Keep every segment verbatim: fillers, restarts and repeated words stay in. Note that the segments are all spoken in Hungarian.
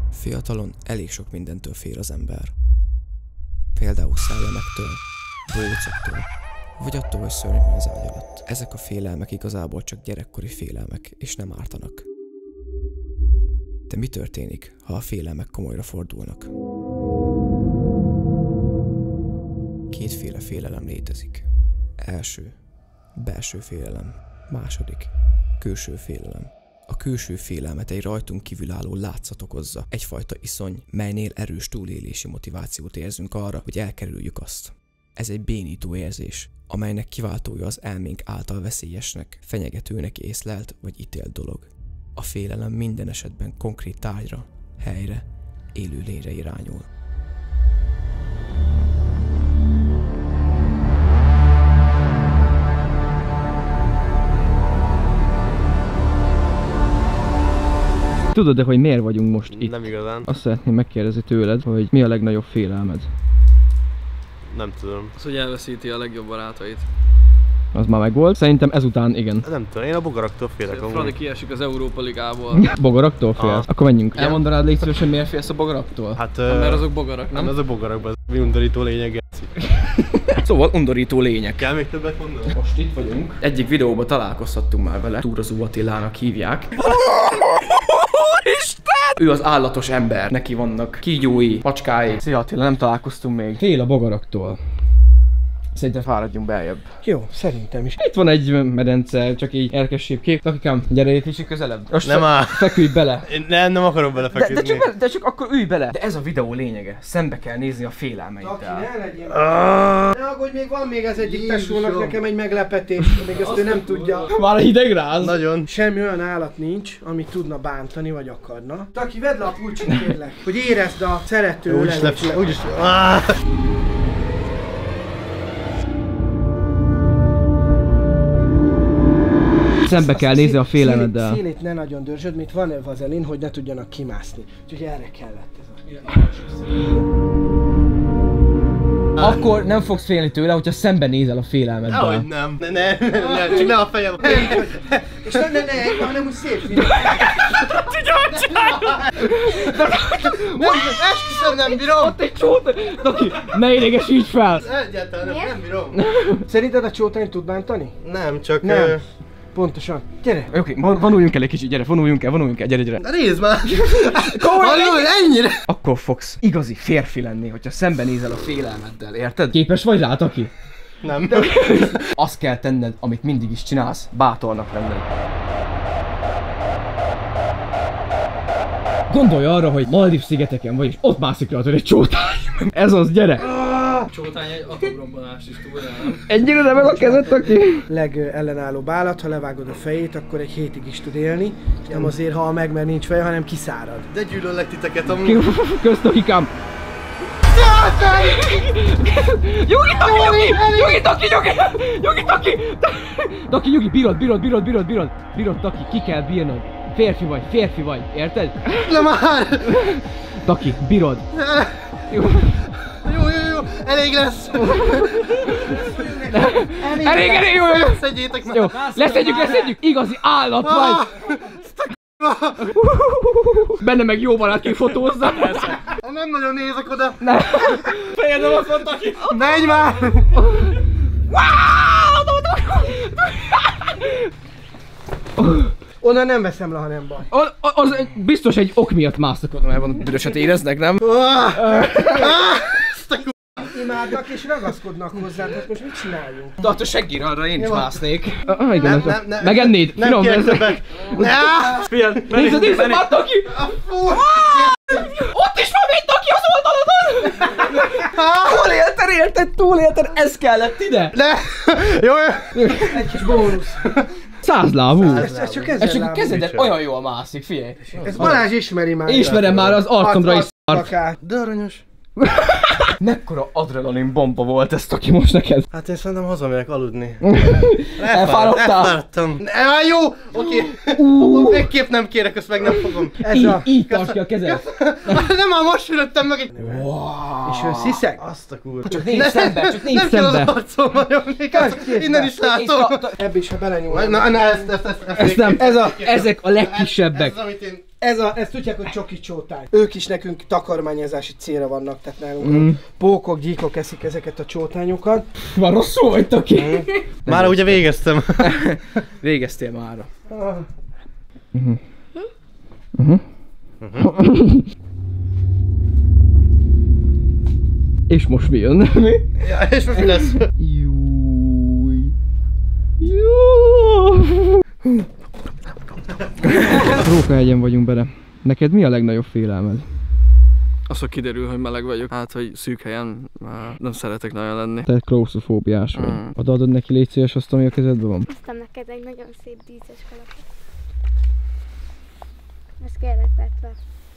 Fiatalon elég sok mindentől fél az ember. Például szellemektől, bócoktól, vagy attól, hogy szörny van az ágy alatt. Ezek a félelmek igazából csak gyerekkori félelmek, és nem ártanak. De mi történik, ha a félelmek komolyra fordulnak? Kétféle félelem létezik. Első, belső félelem. Második, külső félelem. A külső félelmet egy rajtunk kívülálló látszat okozza. Egyfajta iszony, melynél erős túlélési motivációt érzünk arra, hogy elkerüljük azt. Ez egy bénító érzés, amelynek kiváltója az elménk által veszélyesnek, fenyegetőnek észlelt vagy ítélt dolog. A félelem minden esetben konkrét tárgyra, helyre, élő lényre irányul. Tudod-e, hogy miért vagyunk most itt? Nem igazán. Azt szeretném megkérdezni tőled, hogy mi a legnagyobb félelmed? Nem tudom. Az, hogy elveszíti a legjobb barátait. Az már megvolt. Szerintem ezután igen. Nem tudom, én a bogaraktól félek. Fradi kiesik az Európa Ligából. Bogaraktól félsz? Aha. Akkor menjünk. Elmondanád légy szívesen, miért félsz a bogaraktól? Hát, Ha, mert azok bogarak, nem? Nem, azok bogarakban, az undorító lényeg. Szóval undorító lények. Kell még többet mondani? Most itt vagyunk. Egyik videóban találkozhattunk már vele. Túrazó Attilának hívják. Ő az állatos ember. Neki vannak kígyói, macskái. Szia Attila, nem találkoztunk még. Fél a bogaraktól. Szerintem fáradjunk beljebb. Jó, szerintem is. Itt van egy medence, csak így erkessébb kép. Takikám, gyere egy kicsit közelebb. Most Nem fe áll. Feküdj bele. Én nem, nem akarok belefeküdni. De, de, csak, de csak akkor ülj bele. De ez a videó lényege. Szembe kell nézni a Aki félelmeiddel. ne legyen. Ne aggódj, még van még az egyik tesónak nekem egy meglepetés, még ezt ő nem tudja. Már a hideg ráz. Nagyon. Semmi olyan állat nincs, amit tudna bántani vagy akarna. Taki, vedd le a pulcsit kérlek, hogy érezd a szerető Úgyis ölelést. lepsle, úgyis... Ah! Szembe kell nézni a félelmeddel. Szélét ne nagyon dörzsöd, mint van egy vazelin, hogy ne tudjanak kimászni. Úgyhogy erre kellett ez a... Akkor nem fogsz félni tőle, hogyha szembe nézel a félelmeddel. Nehogy nem. Ne, ne, ne, ne, csak ne a fejem. És ne, ne, ne, hanem úgy szép film. Esküszöm, nem bírom. Ott egy csóta! Taki, ne idegesíts fel! Egyáltalán nem, nem bírom. Szerinted a csótány tud bántani? Nem, csak... Nem. ö, Pontosan. Gyere! Oké, okay, vonuljunk el egy kicsit, gyere, vonuljunk el, vonuljunk el, gyere, gyere. Na nézd már! Komolyan, Hallod, ennyire! Akkor fogsz igazi férfi lenni, hogyha szembenézel a félelmeddel, érted? Képes vagy rá, Taki? Nem. Azt kell tenned, amit mindig is csinálsz, bátornak lenned. Gondolj arra, hogy Maldív szigeteken vagy, és ott mászik rajtad egy csótány. Ez az, gyere! Csótány egy atombombanást is tudja, nem? Ennyire nem el a kezed, Taki? Legellenállóbb állat, ha levágod a fejét, akkor egy hétig is tud élni. És nem azért hal meg, mert nincs feje, hanem kiszárad. De gyűlöllek titeket amúgy. Kösz, Takikám! Nyugi, Taki, nyugi! Nyugi, Taki, nyugi! Nyugi, Taki! Taki, nyugi, bírod, bírod, bírod, bírod, bírod! Bírod, Taki, ki kell bírnod. Férfi vagy, férfi vagy, érted? Nem már! Taki, bírod! Jó. Jó, jó, jó, elég lesz! Elég, elég, elég, jó, jó! Szedjétek már! Jó, leszedjük, leszedjük! Igazi állat vagy! Benne meg jó barát kifotózza! Nem nagyon nézek oda! Ne! Fejedem azt mondta ki! Menj már! Onnan nem veszem le, ha nem baj. Az, az biztos egy ok miatt másznak oda, mert van büdöset éreznek, nem? Imádnak és ragaszkodnak hozzá, tehát most mit csináljunk? Tarts a seggire, arra én is másznék. Ah, igen, Nem, ez nem, nem. Megennéd? Nem Finom, kérek ez- többet! Figyelj! Nézd, nézd, már Taki! Ott is van egy Taki az oldalon! Túlélted, érted? Túlélted, ez kellett ide! Ne! Jó, jó! Egy kis bónusz. Százlábú! Ez, ez csak Ez ezzel csak a lábú. kezedet olyan jól mászik, figyelj! Ez Balázs ismeri már. Ismerem már az arcomra is szart. Akár. De aranyos. Mekkora adrenalin bomba volt ez, Taki, most neked? Hát én szerintem hazamegyek aludni. Elfáradtál? Elfáradtam. Ne, már jó! Oké. Okay. Végképp nem kérek, ezt meg nem fogom. Ez Így, a... így tarts ki a kezed! Nem, már most fülöttem meg egy... És ő sziszeg? Azt a kurva. Csak nézd szembe, csak nézd Nem kell az szembe! arcom vagyok, innen is látom. Ebbe is, ha belenyúl. Na, na, ezt, ezt, ezt, Ez nem, Ez a... ezek a legkisebbek. Ez az, amit én Ez a, ezt tudják, hogy csoki csótány. Ők is nekünk takarmányozási célra vannak, tehát nálunk Mm. a pókok, gyíkok eszik ezeket a csótányokat. Már rosszul vagytok ki. Már ugye végeztem. Végeztél mára. Ah. És most mi jön? Mi? Ja, és most mi lesz? Júj. Júj. Rókahegyen vagyunk bele. Neked mi a legnagyobb félelmed? Az, hogy kiderül, hogy meleg vagyok, hát, hogy szűk helyen már nem szeretek nagyon lenni. Te klauszofóbiás vagy. Mm. Adod neki, légy szíves, azt, ami a kezedben van. Hoztam neked egy nagyon szép díszes kalapot. Ezt kérlek, Petra.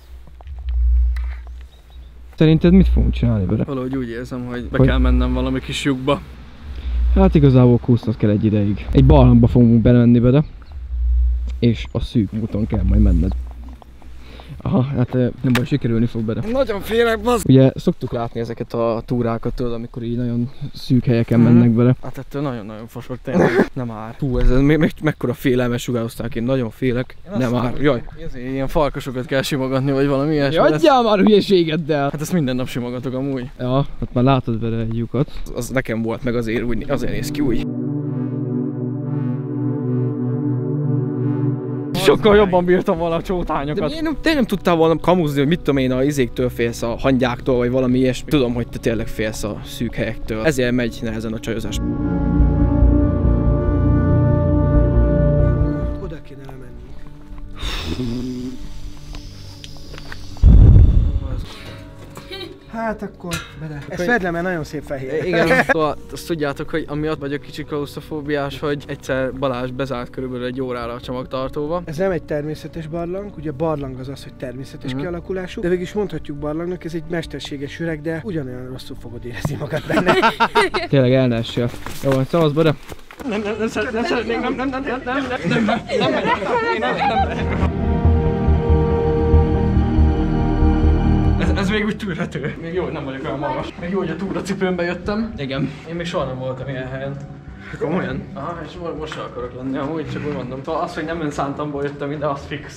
Szerinted mit fogunk csinálni vele? Valahogy úgy érzem, hogy be Hogy? kell mennem valami kis lyukba. Hát igazából kúsznod kell egy ideig. Egy barlangba fogunk bemenni vele, és a szűk úton kell majd menned. Aha, hát eh, nem baj, sikerülni fog bele. Nagyon félek, bazd! Ugye szoktuk látni ezeket a túrákat, tudod, amikor így nagyon szűk helyeken Mhm. mennek bele. Hát ettől nagyon-nagyon fosok tényleg. Nem ár. Hú, ez, ez me, me, mekkora félelmet sugározták, én nagyon félek. Nem már, jaj. Ezért ilyen farkasokat kell simogatni, vagy valami ilyesmi. Ja, lesz. adjál már hülyeségeddel! Hát ezt minden nap simogatok amúgy. Ja, hát már látod vele egy lyukat. Az, az nekem volt meg azért, úgy, azért néz ki úgy. Sokkal jobban bírtam volna a De csótányokat. én nem, te nem tudtál volna kamuzni, hogy mit tudom én, a izéktől félsz, a hangyáktól, vagy valami ilyesmi. Tudom, hogy te tényleg félsz a szűk helyektől. Ezért megy nehezen a csajozás. Oda kéne elmenni. Hát akkor bele. Ezt vedd le, mert nagyon szép fehér. Igen, szóval azt tudjátok, hogy amiatt vagyok kicsit klauszofóbiás, hogy egyszer Balázs bezárt körülbelül egy órára a csomagtartóba. Ez nem egy természetes barlang, ugye barlang az az, hogy természetes Mhm. kialakulású, de végig is mondhatjuk barlangnak, ez egy mesterséges üreg, de ugyanolyan rosszul fogod érezni magad benne. Tényleg el ne essél. Jó van, szavasz bele. Nem, nem, nem, szeret, nem szeretnék, nem, nem, nem, nem, nem, nem, nem, nem, nem, nem, nem. Ez, ez még úgy tűrhető. Még jó, hogy nem vagyok olyan magas. Még jó, hogy a túracipőmbe jöttem. Igen. Én még soha nem voltam ilyen helyen. Komolyan? Aha, és mo- most sem akarok lenni, amúgy csak úgy mondom. Szóval az, hogy nem önszántamból jöttem ide, az fix.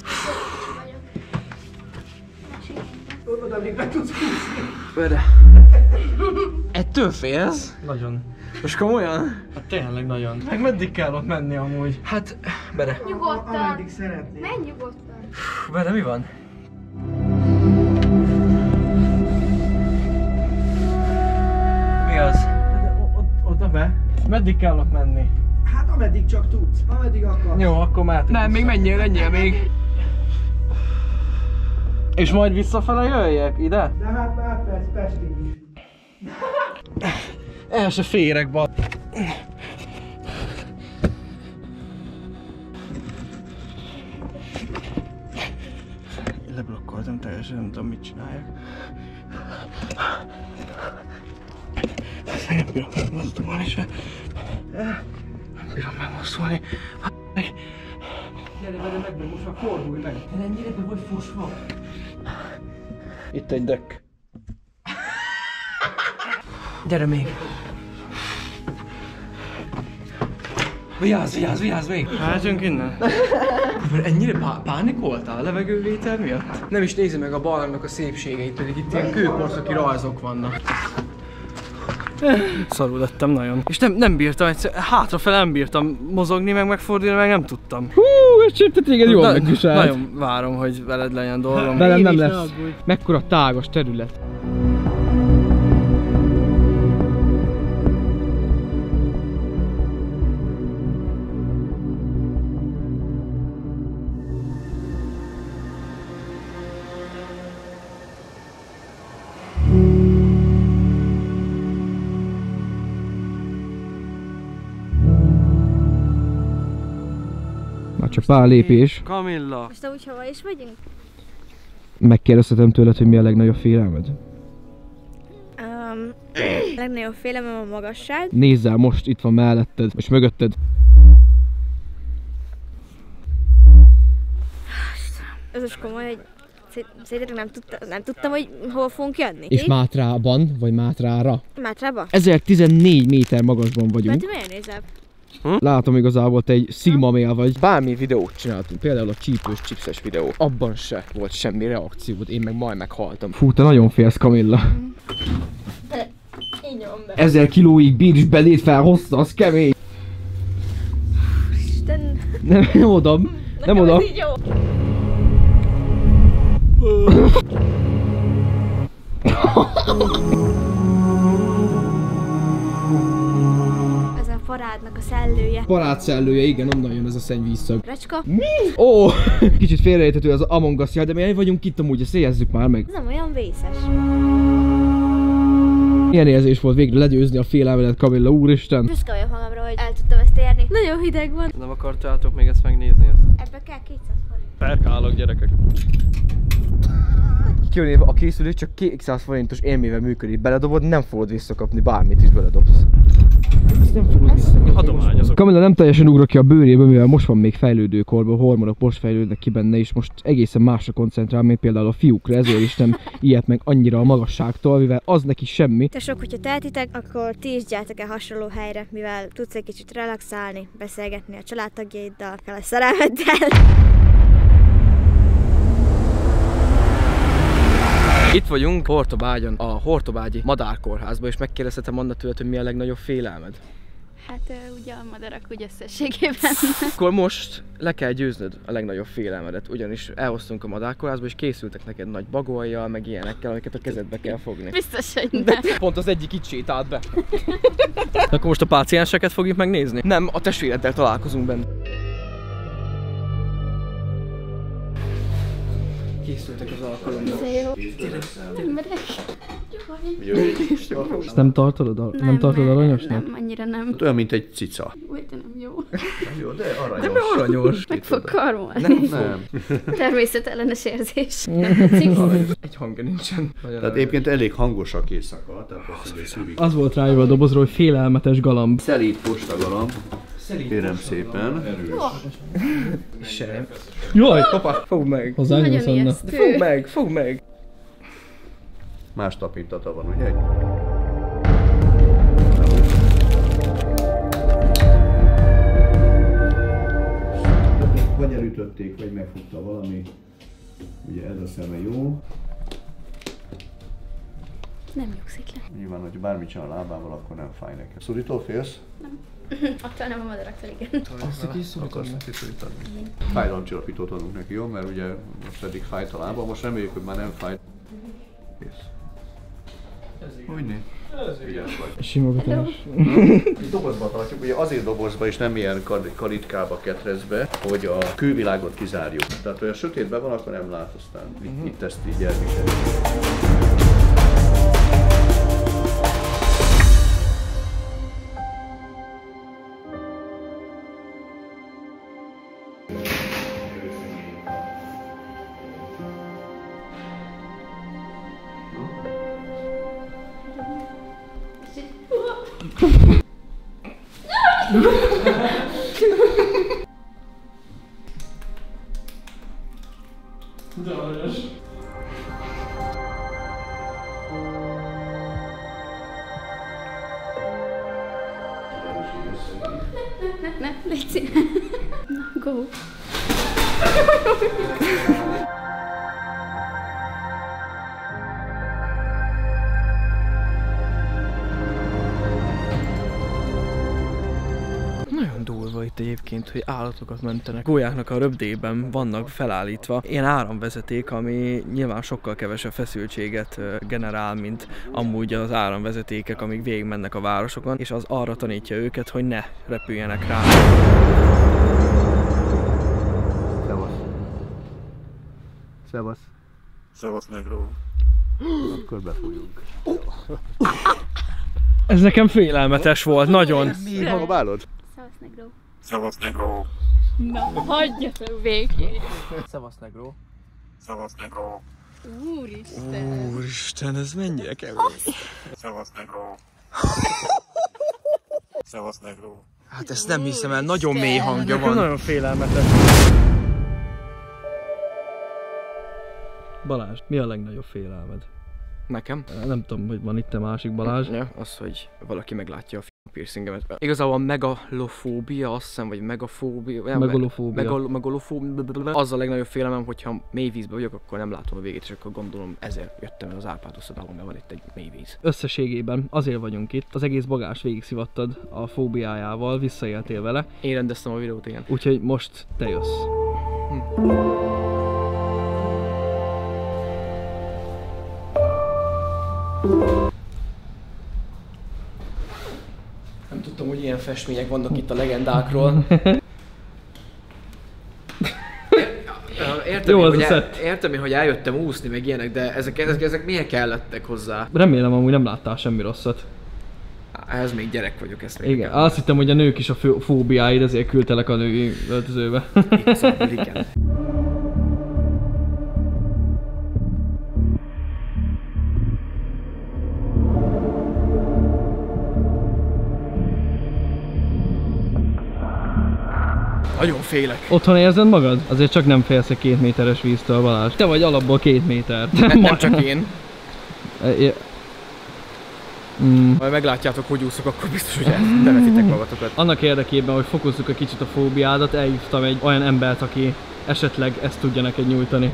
Oda még be tudsz húzni. Bele. Ettől félsz? Nagyon. Most komolyan? Hát tényleg nagyon. Meg meddig kell ott menni amúgy? Hát, bele. Nyugodtan. Ameddig szeretnél. Menj nyugodtan. Bele, mi van? Mi az? Oda be? Meddig kell ott menni? Hát ameddig csak tudsz, ameddig akarsz. Jó, akkor mehetünk. Nem, még menjél, menjél még. És majd visszafele jöjjek ide? De hát már perc Pestig is. El se férek, ba. Leblokkoltam teljesen, nem tudom mit csináljak. Ezt nem bírom megmozdulni se. Nem bírom megmozdulni. Gyere vele meg, meg most már fordulj meg. Te ennyire be vagy fosva. Itt egy dökk. Gyere még. Vigyázz, vigyázz, vigyázz még. Mehetünk innen? Ennyire pá pánikoltál a levegővétel miatt? Nem is nézi meg a barlangnak a szépségeit, pedig itt ilyen kőkorszaki rajzok vannak. Szarul lettem nagyon. És nem, nem bírtam egyszer, hátrafele nem bírtam mozogni, meg megfordulni, meg nem tudtam. Hú, és te téged jól Na- megviselt. Nagyon várom, hogy veled legyen dolgom. Velem nem Én is, ne lesz. aggódj. Mekkora tágas terület. Már csak pár lépés. Kamilla! Most amúgy hova is vagyunk? Megkérdezhetem tőled, hogy mi a legnagyobb félelmed? Um, legnagyobb félelmem a magasság. Nézzel, most itt van melletted, és mögötted. Ez most komoly, hogy szé- szerinted nem, tudta, nem tudtam, hogy hova fogunk jönni. És Itt? Mátrában, vagy Mátrára. Mátrába? ezertizennégy méter magasban vagyunk. Mert milyen nézel? Hm? Látom igazából, te egy Sigma mél vagy. Bármi videót csináltunk, például a csípős, chipses videó. Abban se volt semmi reakciód, én meg majd meghaltam. Fú, te nagyon félsz, Kamilla. De én nyomom be. Ezer kilóig bír is belét felhozta, az kemény. Isten... Nem, nem odam. Nem oda. Így jó. Ez a parádnak a szellője. Parád szellője, igen, onnan jön ez a szennyvízszag. Recska? Mi? Ó, kicsit félreérthető az Among Us, de mi vagyunk itt amúgy, ezt érezzük már meg. Ez nem olyan vészes. Milyen érzés volt végre legyőzni a félelmedet, Kamilla, úristen? Büszke vagyok magamra, hogy el tudtam ezt érni. Nagyon hideg van. Nem akartátok még ezt megnézni? Ezt? Ebbe kell kétszáz forint. Perkálok, gyerekek. Kijön a készülés csak kétszáz forintos élmével működik. Beledobod, nem fogod visszakapni, bármit is beledobsz. Ezt nem fogod visszakapni. Adományozok. Kamilla nem teljesen ugrok ki a bőréből, mivel most van még fejlődő korban, a hormonok most fejlődnek ki benne, és most egészen másra koncentrál, mint például a fiúkra, ezért is nem ilyet meg annyira a magasságtól, mivel az neki semmi. Te sok, hogyha tehetitek, akkor ti is gyertek el hasonló helyre, mivel tudsz egy kicsit relaxálni, beszélgetni a családtagjaiddal, akár a szerelmeddel. Itt vagyunk Hortobágyon, a Hortobágyi Madárkórházban, és megkérdezhetem Anna tőled, hogy mi a legnagyobb félelmed? Hát ugye a madarak úgy összességében. Akkor most le kell győznöd a legnagyobb félelmedet, ugyanis elhoztunk a Madárkórházba, és készültek neked nagy bagolyjal, meg ilyenekkel, amiket a kezedbe kell fogni. Biztos, hogy nem. De pont az egyik itt sétált be. Akkor most a pácienseket fogjuk megnézni? Nem, a testvéreddel találkozunk benne. Készültek az alkalomra. Emberek. Ezt nem tartod, a, nem, nem tartod aranyosnak? Nem, annyira nem. Olyan, mint egy cica. Úgy, de nem jó. Jó, de aranyos. De mi aranyos? Meg fog karmolni. Nem, nem. Természetellenes érzés. Egy hangja nincsen. Tehát egyébként elég hangosak éjszaka, tehát azt mondja, hogy szüvik. Az volt rájövő a dobozról, hogy félelmetes galamb. Szelíd postagalamb. Kérem szépen. Sem. Jaj, papa, fogd meg. Hozzánk Nagyon Anna. ijesztő. Fogd meg, fogd meg. Más tapintata van, ugye? Vagy elütötték, vagy megfogta valami. Ugye ez a szeme jó. Nem nyugszik le. Nyilván, hogy bármit csinál a lábával, akkor nem fáj nekem. Szurítól félsz? Attól nem a madaraktól, igen. Azt is Akarsz neki szurítani? Fájdalomcsillapítót adunk neki, jó? Mert ugye most eddig fájt a lába, most reméljük, hogy már nem fáj. Kész. Hogyne? Ügyes vagy. Simogatás. Dobozba tartjuk, ugye azért dobozba és nem ilyen karitkába ketrezbe, hogy a külvilágot kizárjuk. Tehát, hogy a sötétben van, akkor nem lát, aztán itt, itt ezt így elviseljük. Ne, ne, légy szíves. Na, go. Nagyon durva itt egyébként, hogy állatokat mentenek. Gólyáknak a röpdében vannak felállítva ilyen áramvezeték, ami nyilván sokkal kevesebb feszültséget generál, mint amúgy az áramvezetékek, amik végigmennek a városokon, és az arra tanítja őket, hogy ne repüljenek rá. Szevasz. Szevasz. Szevasz, negró. Akkor befújunk. Ez nekem félelmetes volt, nagyon. Mi hangobálod? Szevasz, negró. Szevasz, negró. Na, hagyja végig. Szevasz, negró. Szevasz, negró. Úristen. Úristen, ez mennyire kemény. Szevasz, negró. Szevasz, negró. Hát ezt nem hiszem el, nagyon mély hangja van. Nagyon félelmetes. Balázs, mi a legnagyobb félelmed? Nekem? Nem tudom, hogy van itt a másik Balázs. Ja, az, hogy valaki meglátja a piercingemet. Igazából megalofóbia, azt hiszem, vagy megafóbia. Megalofóbia. Megal megalofóbia. Az a legnagyobb félelmem, hogyha mély vízbe vagyok, akkor nem látom a végét, és akkor gondolom ezért jöttem el az Árpád uszodában, mert van itt egy mély víz. Összességében azért vagyunk itt. Az egész bagás végig szivattad a fóbiájával, visszaéltél vele. Én rendeztem a videót, igen. Úgyhogy most te jössz. Hm. Nem tudtam, hogy ilyen festmények vannak itt a legendákról. Értem, Jó, én, az hogy a el, szett. értem én, hogy eljöttem úszni, meg ilyenek, de ezek, ezek, ezek miért kellettek hozzá? Remélem, amúgy nem láttál semmi rosszat. Ez még gyerek vagyok, ezt még Igen, azt hittem, hogy a nők is a fóbiáid, ezért küldtelek a női öltözőbe. Igazából igen. Nagyon félek. Otthon érzed magad? Azért csak nem félsz egy két méteres víztől, Balázs. Te vagy alapból két méter. Nem, nem csak én. Mm. Ha meglátjátok, hogy úszok, akkor biztos, hogy bevetitek magatokat. Annak érdekében, hogy fokozzuk egy kicsit a fóbiádat, elhívtam egy olyan embert, aki esetleg ezt tudja neked nyújtani.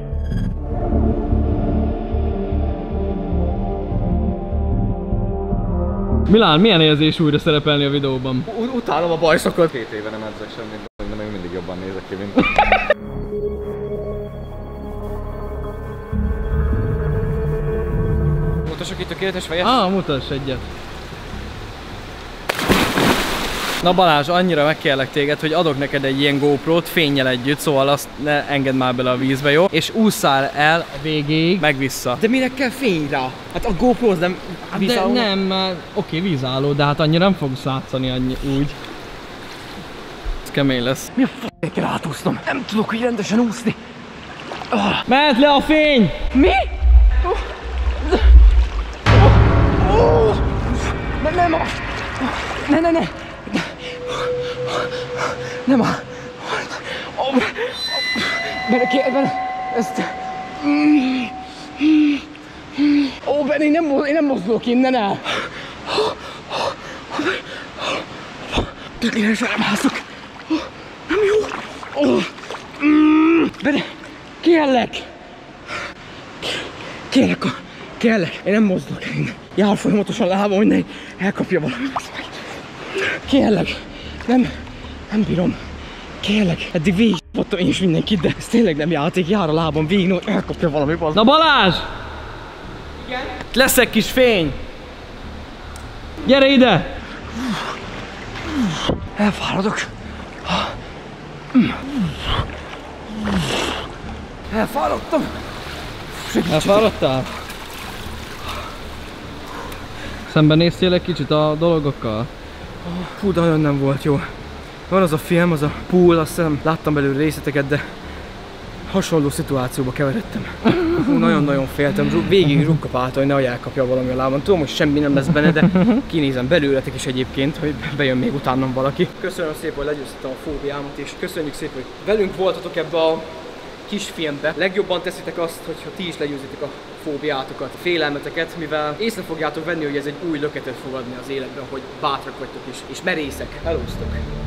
Milán, milyen érzés újra szerepelni a videóban? U utálom a bajszokat. Két éve nem edzek semmit, de még mindig jobban nézek ki, mint... Mutassak itt a kéletes fejes? Ah, mutass egyet. Na Balázs, annyira megkérlek téged, hogy adok neked egy ilyen GoPro-t fénnyel együtt, szóval azt ne engedd már bele a vízbe, jó? És ússzál el a végéig, meg vissza. De minek kell fény rá? Hát a GoPro az nem vízálló? De nem, oké, okay, vízálló, de hát annyira nem fogsz látszani annyi, úgy. Ez kemény lesz. Mi a f***nek kell átúsznom? Nem tudok így rendesen úszni. Oh. Mehet le a fény! Mi? Oh. Oh. Oh. Ne, nem a... Ne, ne, ne! Nem a... Oh. Benne kell, benne... Ezt... Ó, oh, benne, én nem, én nem mozdulok innen el! Én sem mászok! Nem jó! Oh. Benne, kérlek! Kérlek, kérlek! Én nem mozdulok el innen! Jár folyamatosan lábam, hogy ne elkapja valami. Kérlek! Nem, nem bírom. Kérlek, eddig végig s***ottam én is mindenkit, de ez tényleg nem játék, jár a lábam végig, hogy elkapja valami bazd. Na Balázs! Igen? Lesz egy kis fény! Gyere ide! Elfáradok. Elfáradtam. Elfáradtál? Szembenéztél egy kicsit a dolgokkal? Fú, de nagyon nem volt jó. Van az a film, az a pool, azt hiszem láttam belőle részleteket, de hasonló szituációba keveredtem. Hú, nagyon-nagyon féltem, végig rukkapáltam, hogy nehogy elkapja valami a lábam. Tudom, hogy semmi nem lesz benne, de kinézem belőletek is egyébként, hogy bejön még utánam valaki. Köszönöm szépen, hogy legyőztem a fóbiámat, és köszönjük szépen, hogy velünk voltatok ebbe a kis filmbe. Legjobban teszitek azt, hogyha ti is legyőzitek a fóbiátokat, a félelmeteket, mivel észre fogjátok venni, hogy ez egy új löketet fog adni az életben, hogy bátrak vagytok is, és merészek. Helóztok!